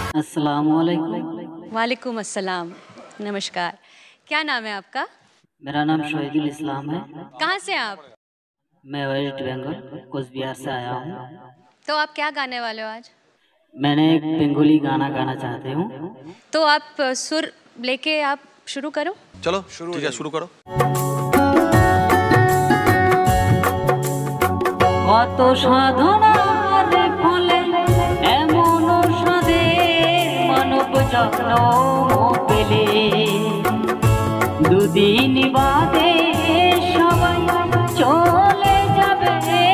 अस्सलामुअलैकुम। वालेकुम अस्सलाम। नमस्कार। क्या नाम है आपका? मेरा नाम शहीदुल इस्लाम है। कहाँ से हैं आप? मैं वेस्ट बंगाल कोच बिहार से आया हूँ। तो आप क्या गाने वाले हो आज? मैंने एक बंगाली गाना गाना चाहती हूँ। तो आप सुर लेके आप शुरू करो। चलो ठीक है, शुरू करो। কত সাধনার ফলে এমন সাদের মানব জন্ম পেলে, দুদিন বাদে সবাই চলে যাবে।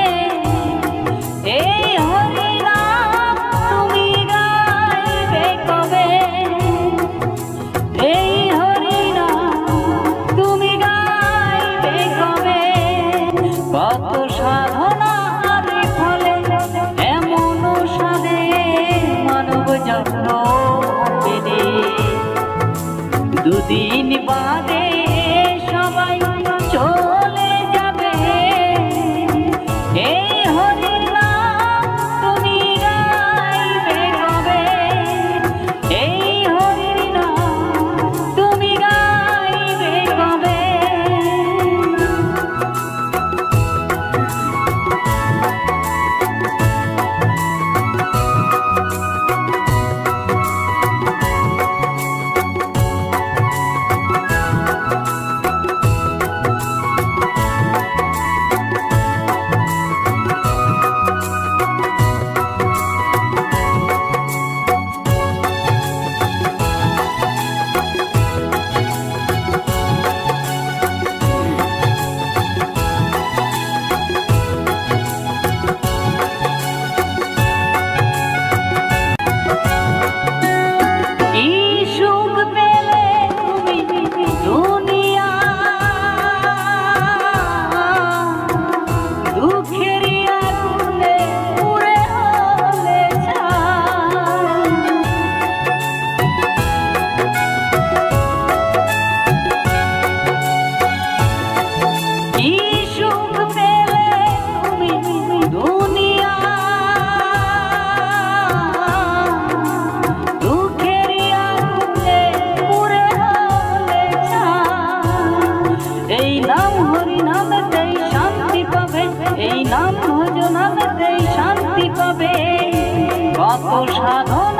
এই হরিনাম তুমি গাইবে কবে? এই হরিনাম তুমি গাইবে কবে? কত সাধনা দুদিন বাদে সবাই চলে যাবে। এই হরিনাম তুমি গাইবে কবে? এই হরিনাম তুমি গাইবে কবে? এই নাম হরিনামেতেই শান্তি পাবে, এই নাম ভজনামেতেই শান্তি পাবে। কত সাধন